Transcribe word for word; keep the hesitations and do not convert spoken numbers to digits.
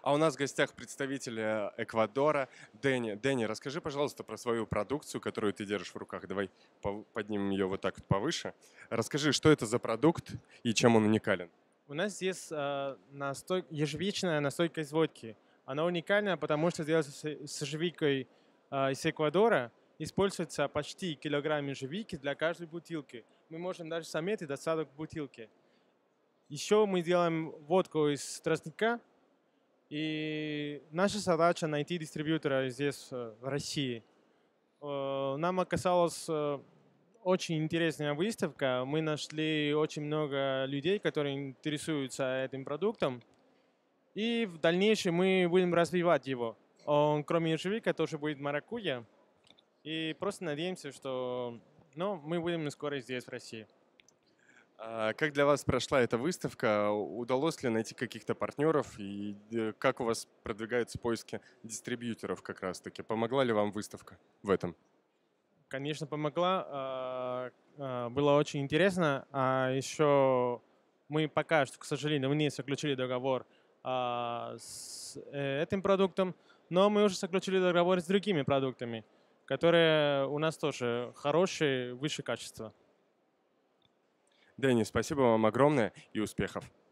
А у нас в гостях представитель э, Эквадора Дэнни. Дэнни, расскажи, пожалуйста, про свою продукцию, которую ты держишь в руках. Давай пов- поднимем ее вот так вот повыше. Расскажи, что это за продукт и чем он уникален. У нас здесь э, настой, ежевичная настойка из водки. Она уникальна, потому что делается с, с ежевикой э, из Эквадора. Используется почти килограмм ежевики для каждой бутылки. Мы можем даже заметить достаток бутылки. Еще мы делаем водку из тростника. И наша задача найти дистрибьютора здесь, э, в России. Э, Нам оказалось э, очень интересная выставка. Мы нашли очень много людей, которые интересуются этим продуктом. И в дальнейшем мы будем развивать его. Он, кроме ежевика, тоже будет маракуйя. И просто надеемся, что ну, мы будем скоро здесь, в России. А как для вас прошла эта выставка? Удалось ли найти каких-то партнеров? И э, как у вас продвигаются поиски дистрибьюторов как раз-таки? Помогла ли вам выставка в этом? Конечно, помогла. а, а, Было очень интересно. А еще мы пока что, к сожалению, не заключили договор а, с э, этим продуктом, но мы уже заключили договор с другими продуктами, которые у нас тоже хорошие, выше качества. Дэнни, спасибо вам огромное и успехов!